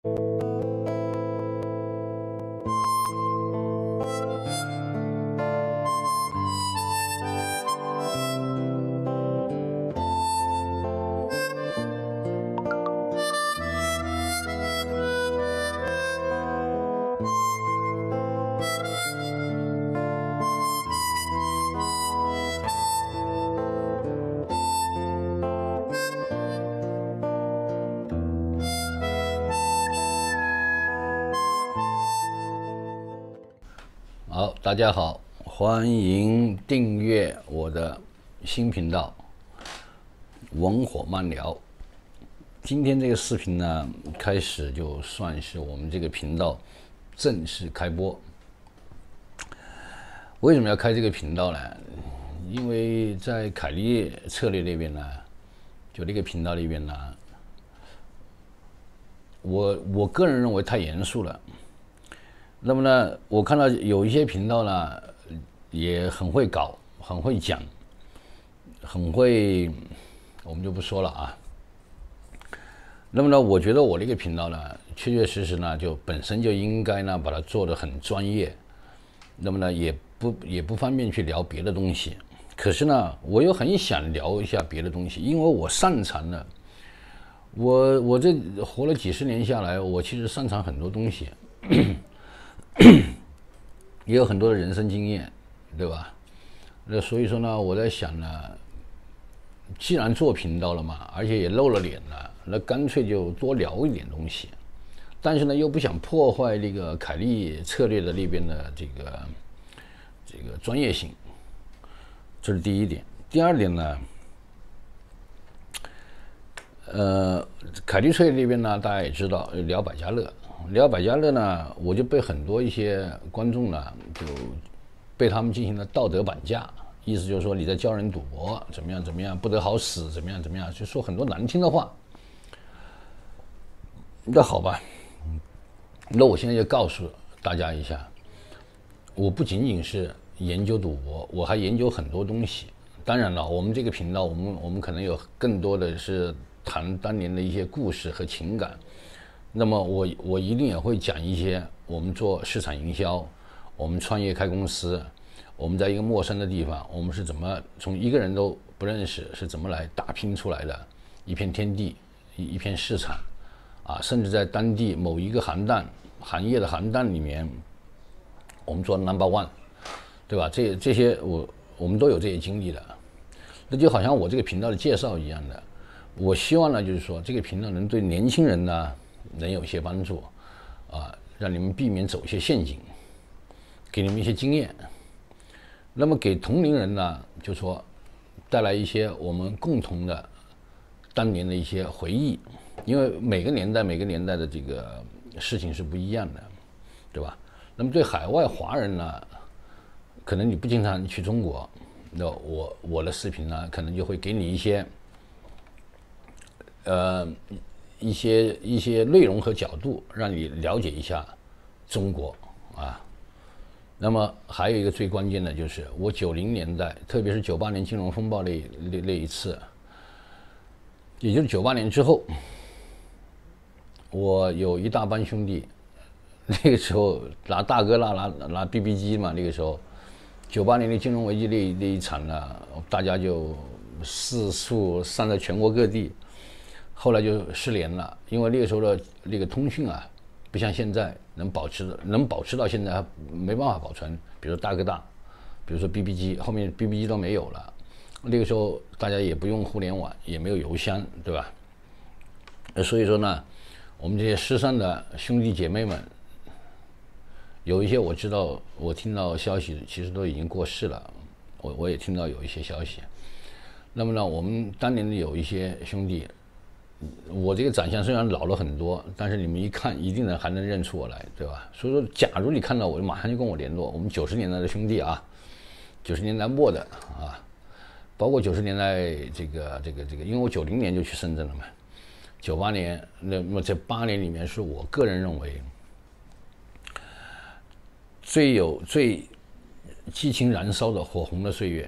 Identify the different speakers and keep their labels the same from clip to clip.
Speaker 1: 好，大家好，欢迎订阅我的新频道文火慢聊。今天这个视频呢，开始就算是我们这个频道正式开播。为什么要开这个频道呢？因为在凯利策略那边呢，就这个频道那边呢，我个人认为太严肃了。那么呢，我看到有一些频道呢，也很会搞，很会讲，很会，我们就不说了啊。那么呢，我觉得我这个频道呢，确确实实呢，就本身就应该呢，把它做得很专业。那么呢，也不方便去聊别的东西。可是呢，我又很想聊一下别的东西，因为我擅长的，我这活了几十年下来，我其实擅长很多东西。也有很多的人生经验，对吧？那所以说呢，我在想呢，既然做频道了嘛，而且也露了脸了，那干脆就多聊一点东西。但是呢，又不想破坏那个凯利策略的那边的这个专业性，这是第一点。第二点呢，凯利策略那边呢，大家也知道聊百家乐。聊百家乐呢，我就被很多一些观众呢，就被他们进行了道德绑架，意思就是说你在教人赌博，怎么样怎么样，不得好死，怎么样怎么样，就说很多难听的话。那好吧，那我现在就告诉大家一下，我不仅仅是研究赌博，我还研究很多东西。当然了，我们这个频道，我们可能有更多的是谈当年的一些故事和情感。那么我一定也会讲一些我们做市场营销，我们创业开公司，我们在一个陌生的地方，我们是怎么从一个人都不认识是怎么来打拼出来的一片天地，一片市场啊，甚至在当地某一个行业的行当里面，我们做 No.1， 对吧？这些我们都有这些经历的。那就好像我这个频道的介绍一样的，我希望呢，就是说这个频道能对年轻人呢能有一些帮助，啊，让你们避免走一些陷阱，给你们一些经验。那么给同龄人呢，就说带来一些我们共同的当年的一些回忆，因为每个年代的这个事情是不一样的，对吧？那么对海外华人呢，可能你不经常去中国，那我的视频呢，可能就会给你一些一些内容和角度，让你了解一下中国啊。那么还有一个最关键的就是我90年代，特别是98年金融风暴那一次，也就是98年之后，我有一大帮兄弟，那个时候拿大哥拿 BB 机嘛，那个时候98年的金融危机那一场呢，大家就四处散在全国各地。后来就失联了，因为那个时候的那个通讯啊，不像现在能保持到现在没办法保存。比如说大哥大，比如说 BB 机，后面 BB 机都没有了。那个时候大家也不用互联网，也没有邮箱，对吧？所以说呢，我们这些失散的兄弟姐妹们，有一些我知道，我听到消息，其实都已经过世了。我也听到有一些消息。那么呢，我们当年的有一些兄弟。我这个长相虽然老了很多，但是你们一看一定还能认出我来，对吧？所以说，假如你看到我，马上就跟我联络。我们90年代的兄弟啊，90年代末的啊，包括90年代这个，因为我90年就去深圳了嘛，98年，那么这8年里面是我个人认为最激情燃烧的火红的岁月。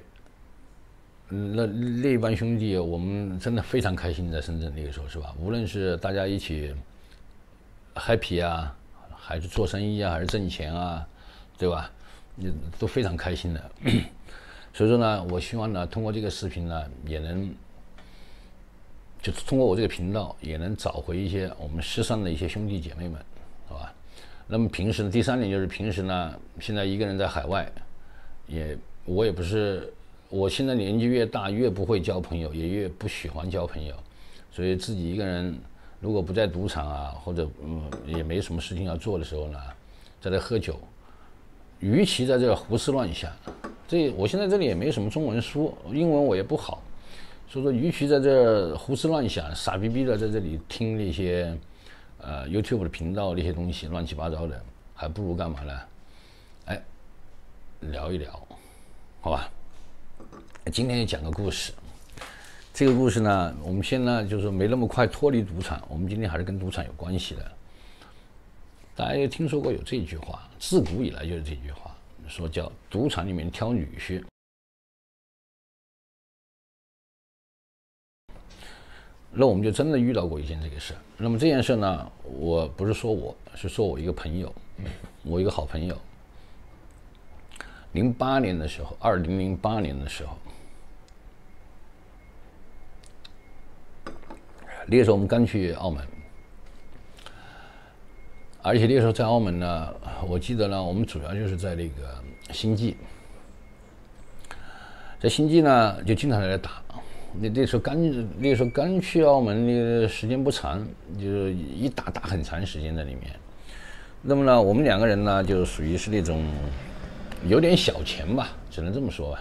Speaker 1: 那帮兄弟，我们真的非常开心，在深圳那个时候是吧？无论是大家一起 happy 啊，还是做生意啊，还是挣钱啊，对吧？你都非常开心的。所以说呢，我希望呢，通过这个视频呢，也能就通过我这个频道，也能找回一些我们失散的一些兄弟姐妹们，好吧？那么平时呢，第3点就是平时呢，现在一个人在海外，我也不是，我现在年纪越大，越不会交朋友，也越不喜欢交朋友，所以自己一个人如果不在赌场啊，或者也没什么事情要做的时候呢，在这喝酒，与其在这胡思乱想，我现在这里也没什么中文书，英文我也不好，所以说与其在这胡思乱想，傻逼逼的在这里听那些YouTube 的频道那些东西乱七八糟的，还不如干嘛呢？哎，聊一聊，好吧？今天也讲个故事。这个故事呢，我们现在就是没那么快脱离赌场，我们今天还是跟赌场有关系的。大家也听说过有这句话，自古以来就是这句话，说叫赌场里面挑女婿。那我们就真的遇到过一件这个事。那么这件事呢，我不是说是说我一个朋友，我一个好朋友。2008年的时候，那时候我们刚去澳门，而且那时候在澳門呢，我记得呢，我们主要就是在那个星际，在星际呢就经常在那打。那时候刚去澳门，那个时间不长，就是一打很长时间在里面。那么呢，我们2个人呢，就属于是那种有点小钱吧，只能这么说吧，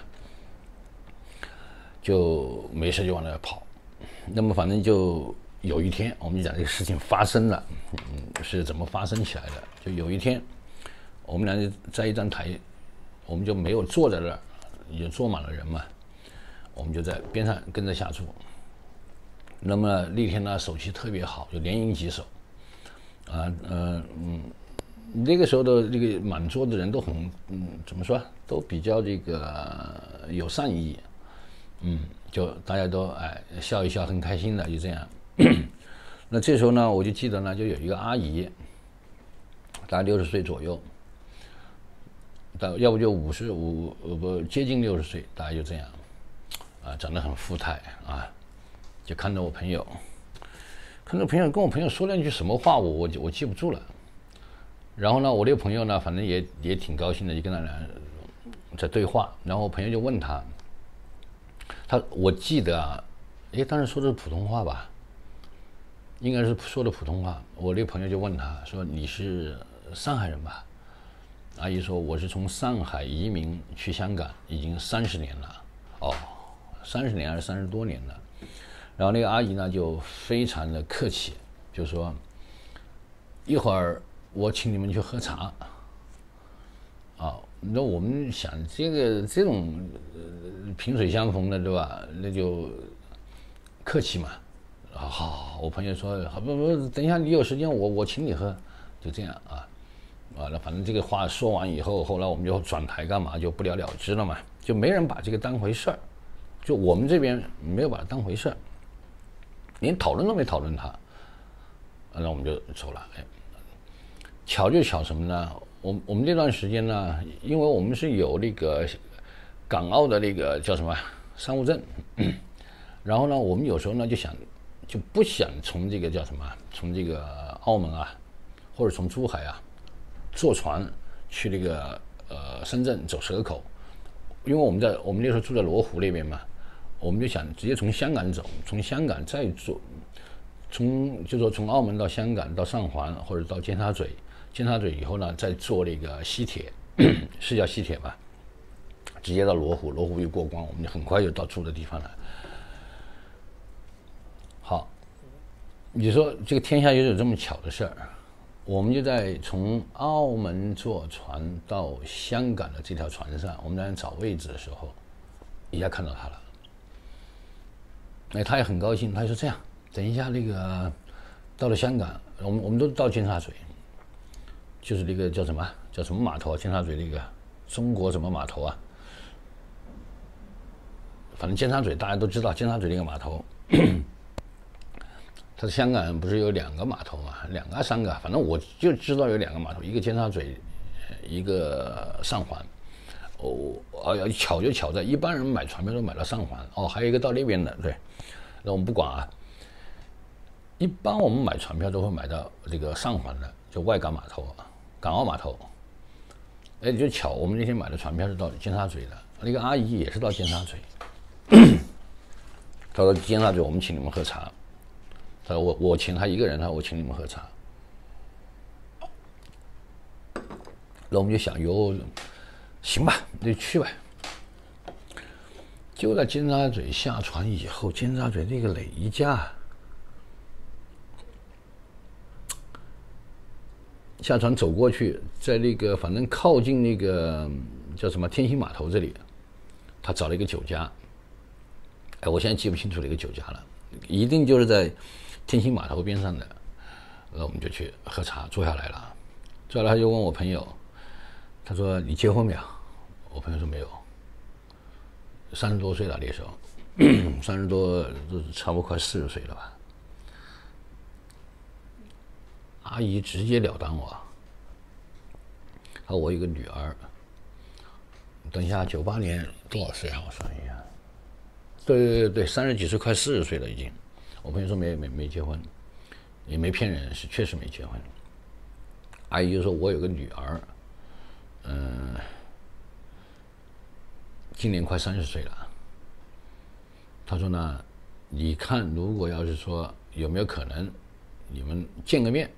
Speaker 1: 就没事就往那跑。那么反正就有一天，我们就讲这个事情发生了，是怎么发生起来的？就有一天，我们俩就在一张台，我们就没有坐在那儿，也坐满了人嘛。我们就在边上跟着下注。那么那天呢，手气特别好，就连赢几手。那个时候的这个满桌的人都很，怎么说，都比较这个有善意，就大家都笑一笑，很开心的，就这样。那这时候呢，我就记得呢，就有一个阿姨，大概60岁左右，要不就55，接近60岁，大概就这样。长得很富态啊，就看着我朋友，跟我朋友说了一句什么话，我记不住了。然后呢，我这个朋友呢，反正也挺高兴的，就跟他俩在对话。然后我朋友就问他，我记得啊，当时说的是普通话吧，应该是说的普通话。我这个朋友就问他说：“你是上海人吧？”阿姨说：“我是从上海移民去香港，已经30年了。”哦。30年还是30多年了。然后那个阿姨呢就非常的客气，就说一会儿我请你们去喝茶。那我们想这种萍水相逢的，对吧？那就客气嘛。好，我朋友说好，不，等一下你有时间我请你喝，就这样啊。那反正这个话说完以后，后来我们就转台干嘛，就不了了之了嘛，就没人把这个当回事儿。就我们这边没有把它当回事，连讨论都没讨论它，那我们就走了。巧就巧什么呢？我们这段时间呢，因为我们是有那个港澳的那个叫什么商务证，然后呢，我们有时候呢就不想从这个叫什么，从这个澳门啊，或者从珠海啊，坐船去那个深圳走蛇口，因为我们那时候住在罗湖那边嘛。我们就想直接从香港走，从香港再坐，从澳门到香港到上环或者到尖沙咀，尖沙咀以后呢再坐那个西铁，是叫西铁吧，直接到罗湖，罗湖一过关，我们就很快就到住的地方了。好，你说这个天下有这么巧的事儿，我们就在从澳门坐船到香港的这条船上，我们在找位置的时候，一下看到他了。他也很高兴，他说这样，等一下那个到了香港，我们都到尖沙咀，就是那个叫什么码头啊？尖沙咀那个中国什么码头啊？反正尖沙咀大家都知道，尖沙咀那个码头。 它香港不是有2个码头嘛，2个3个，反正我就知道有2个码头，一个尖沙咀，一个上环。巧就巧在一般人买船票都买到上环，还有一个到那边的，对，那我们不管啊。一般我们买船票都会买到这个上环的，就外港码头、港澳码头。就巧，我们那天买的船票是到尖沙咀的，那个阿姨也是到尖沙咀。他说尖沙咀我们请你们喝茶，他说我请他一个人，他说我请你们喝茶。那我们就想行吧，就去吧。就在尖沙咀下船以后，尖沙咀那个哪一家？下船走过去，在那个反正靠近那个叫什么天星码头这里，他找了一个酒家。我现在记不清楚那个酒家了，一定就是在天星码头边上的。那我们就去喝茶，坐下来了。坐下来他就问我朋友，他说你结婚没有？我朋友说没有，30多岁了那时候，30多都差不多快40岁了吧。阿姨直截了当我，她说我有个女儿，等一下98年多少岁啊？我算一下，对，30几岁快40岁了已经。我朋友说没结婚，也没骗人，是确实没结婚。阿姨就说我有个女儿，今年快30岁了。他说呢，你看如果要是说有没有可能你们见个面？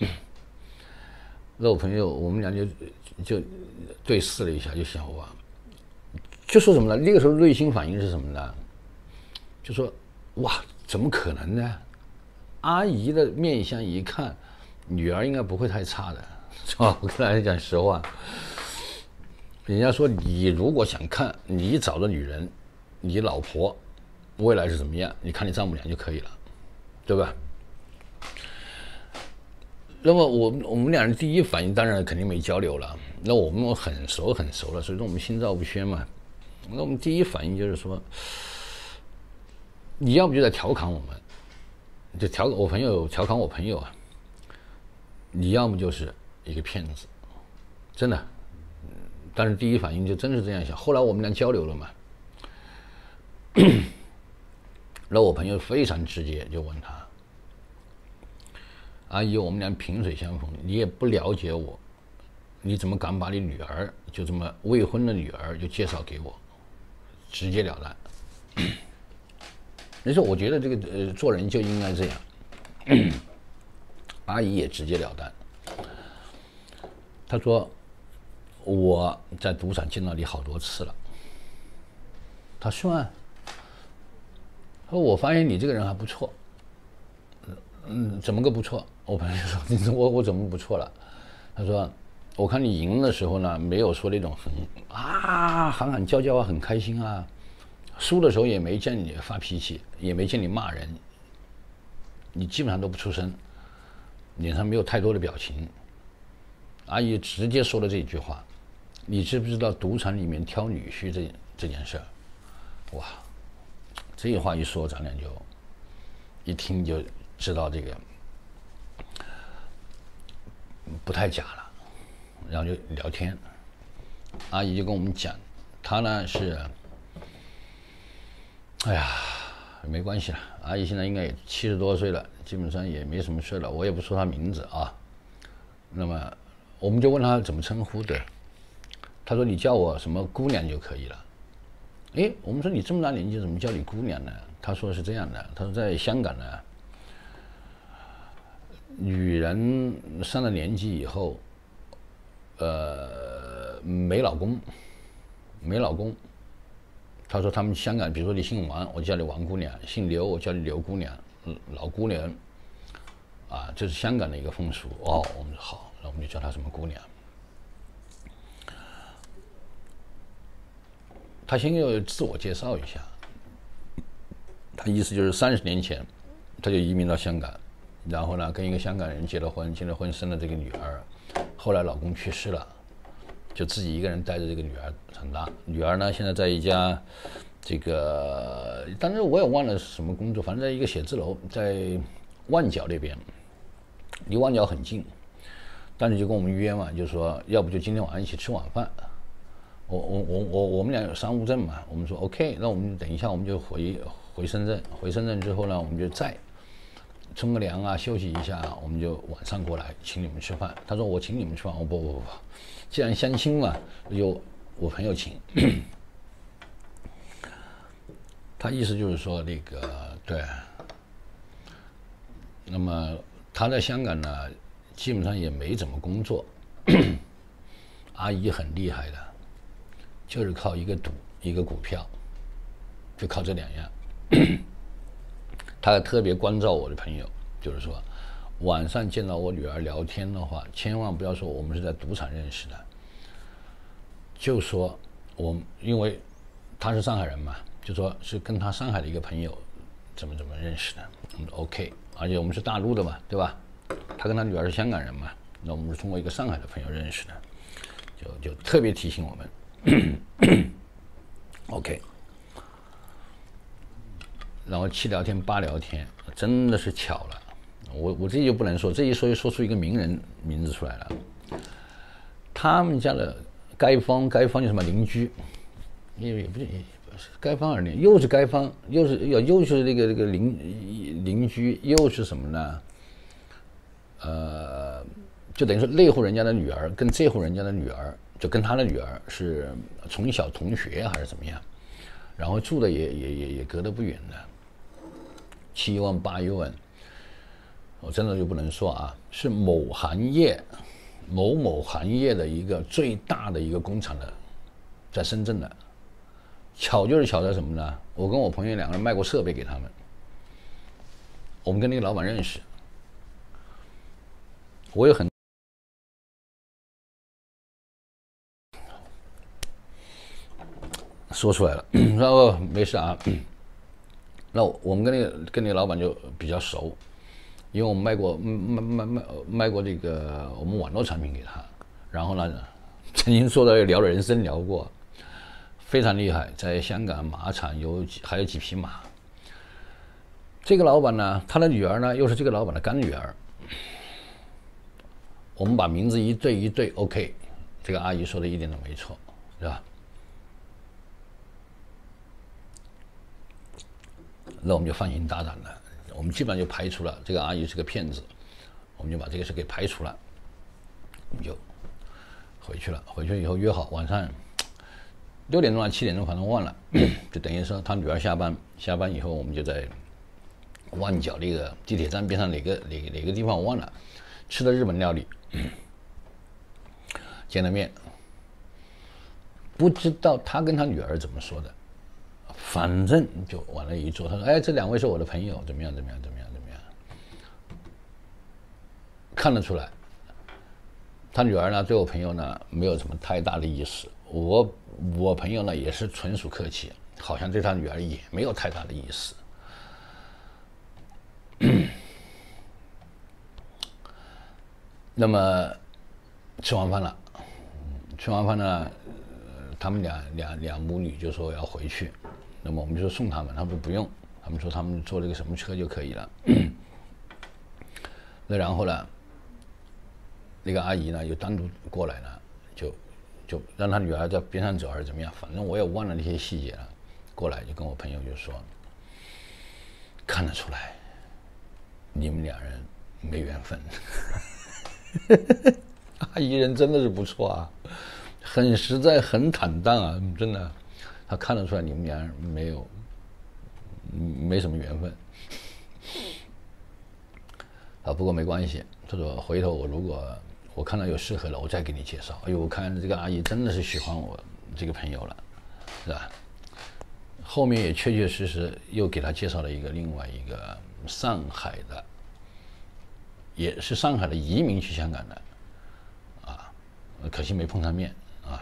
Speaker 1: 那我朋友我们俩就对视了一下，就想哇，就说什么呢？那个时候内心反应是什么呢？就说哇，怎么可能呢？阿姨的面相一看，女儿应该不会太差的，是吧？我跟大家讲实话，人家说你如果想看你找的女人，你老婆未来是怎么样，你看你丈母娘就可以了，对吧？那么我们俩人第一反应当然肯定没交流了，那我们很熟了，所以说我们心照不宣嘛。那我们第一反应就是说，你要不就在调侃我们，我朋友调侃我朋友啊，你要么就是一个骗子，真的。但是第一反应就真是这样想。后来我们俩交流了嘛，那我朋友非常直接就问他。阿姨，我们俩萍水相逢，你也不了解我，你怎么敢把你女儿就这么未婚的女儿就介绍给我？直截了当。你说，我觉得这个做人就应该这样。阿姨也直截了当，她说我在赌场见到你好多次了。她说啊，我发现你这个人还不错。怎么个不错？我朋友说，你说我怎么不错了？他说，我看你赢的时候呢，没有说那种喊喊叫叫啊，很开心啊。输的时候也没见你发脾气，也没见你骂人，你基本上都不出声，脸上没有太多的表情。阿姨直接说了这一句话：你知不知道赌场里面挑女婿这件事儿？哇，这句话一说，咱俩就一听就知道这个不太假了，然后就聊天。阿姨就跟我们讲，她呢是，哎呀，没关系了，阿姨现在应该也70多岁了，基本上也没什么事了，我也不说她名字啊。那么我们就问她怎么称呼的，她说你叫我什么姑娘就可以了。我们说你这么大年纪怎么叫你姑娘呢？她说是这样的，她说在香港呢，女人上了年纪以后，没老公，他说他们香港，比如说你姓王，我叫你王姑娘；姓刘，我叫你刘姑娘，老姑娘，啊，这是香港的一个风俗。我们说好，那我们就叫她什么姑娘。他先要自我介绍一下，他意思就是30年前，他就移民到香港，然后呢跟一个香港人结了婚，生了这个女儿，后来老公去世了，就自己一个人带着这个女儿长大。女儿呢现在在一家这个，当然我也忘了是什么工作，反正在一个写字楼，在万角那边，离万角很近，但是就跟我们约嘛，就说要不就今天晚上一起吃晚饭。我们俩有商务证嘛，我们说 OK， 那我们等一下我们就回深圳，回深圳之后呢，我们就再冲个凉啊，休息一下，我们就晚上过来请你们吃饭。他说我请你们吃饭，我不，既然相亲嘛，由我朋友请。他意思就是说那个对，那么他在香港呢，基本上也没怎么工作，阿姨很厉害的。就是靠一个赌，一个股票，就靠这2样。他特别关照我的朋友，就是说，晚上见到我女儿聊天的话，千万不要说我们是在赌场认识的，就说因为他是上海人嘛，就说是跟他上海的一个朋友怎么认识的，OK， 而且我们是大陆的嘛，对吧？他跟他女儿是香港人嘛，那我们是通过一个上海的朋友认识的，就特别提醒我们。OK， 然后7聊天8聊天，真的是巧了。我这就不能说，这一说就说出一个名人名字出来了。他们家的街坊就什么邻居，也不是街坊而已，又是街坊，又是那个邻居，又是什么呢？就等于说那户人家的女儿跟这户人家的女儿。就跟他的女儿是从小同学还是怎么样，然后住的也隔得不远的，7万8万，我真的就不能说啊，是某行业的一个最大的一个工厂的，在深圳的，巧就是巧在什么呢？我跟我朋友2个人卖过设备给他们，我们跟那个老板认识，我有很。说出来了，说没事啊。那我们跟那个老板就比较熟，因为我们卖过这个我们网络产品给他，然后呢，曾经说到聊人生聊过，非常厉害，在香港马场还有几匹马。这个老板呢，他的女儿呢又是这个老板的干女儿，我们把名字一对 ，OK， 这个阿姨说的一点都没错，是吧？那我们就放心大胆了，我们基本上就排除了这个阿姨是个骗子，我们就把这个事给排除了，我们就回去了。回去以后约好晚上6点钟啊7点钟，反正忘了，就等于说他女儿下班以后，我们就在万角那个地铁站边上哪个地方我忘了，吃的日本料理，见了面，不知道他跟他女儿怎么说的。反正就往那一坐，他说：“哎，这2位是我的朋友，怎么样？看得出来，他女儿呢对我朋友呢没有什么太大的意思，我朋友呢也是纯属客气，好像对他女儿也没有太大的意思。那么吃完饭呢，他们俩母女就说要回去。”那么我们就送他们，他们说不用，他们说他们坐这个什么车就可以了。那然后呢，那个阿姨呢又单独过来了，就让他女儿在边上走还是怎么样，反正我也忘了那些细节了。过来就跟我朋友就说，看得出来，你们2人没缘分。阿姨人真的是不错啊，很实在，很坦荡啊，真的。他看得出来你们俩没什么缘分，不过没关系。他说回头如果我看到有适合的，我再给你介绍。哎呦，我看这个阿姨真的是喜欢我这个朋友了，是吧？后面也确实又给他介绍了另外一个上海的，也是上海的移民去香港的，啊，可惜没碰上面。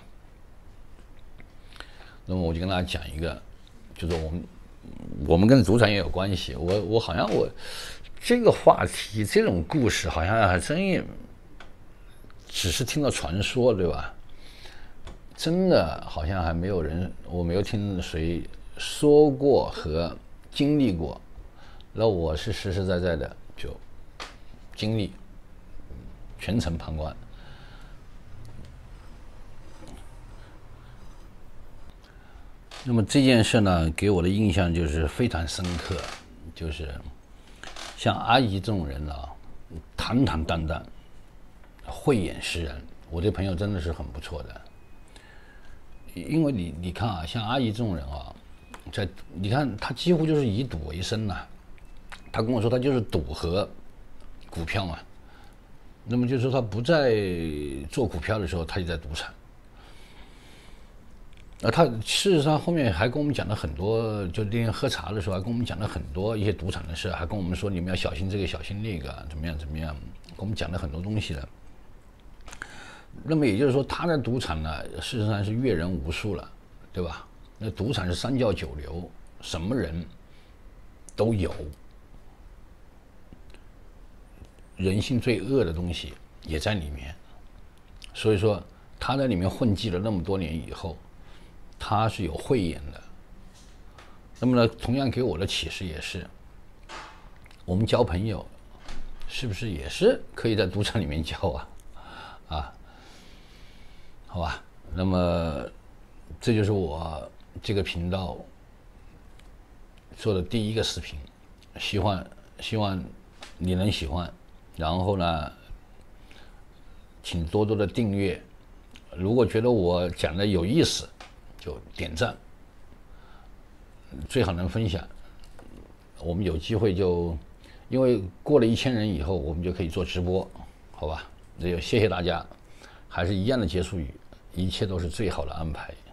Speaker 1: 那么我就跟大家讲一个，就是我们跟赌场也有关系。我好像这个话题这种故事好像还真也只是听到传说，对吧？真的好像还没有人，我没有听谁说过和经历过。 那我是实实在在的就经历，全程旁观。那么这件事呢，给我的印象就是非常深刻，就是像阿姨这种人啊，坦坦荡荡，慧眼识人。我这朋友真的是很不错的，因为你看啊，像阿姨这种人啊，你看她几乎就是以赌为生呐。她跟我说，她就是赌和股票嘛。那么就是说，她不在做股票的时候，她就在赌场。他事实上后面还跟我们讲了很多，就那天喝茶的时候还跟我们讲了很多一些赌场的事，还跟我们说你们要小心这个小心那个，怎么样，跟我们讲了很多东西的。那么也就是说，他的赌场呢，事实上是阅人无数了，对吧？那赌场是三教九流，什么人都有，人性最恶的东西也在里面。所以说他在里面混迹了那么多年以后，他是有慧眼的。那么呢，同样给我的启示也是，我们交朋友是不是也是可以在赌场里面交啊？好吧，那么这就是我这个频道做的第一个视频，希望你能喜欢，然后呢，请多多的订阅。如果觉得我讲的有意思，就点赞，最好能分享。我们有机会就，因为过了1000人以后，我们就可以做直播，好吧？这就谢谢大家，还是一样的结束语，一切都是最好的安排。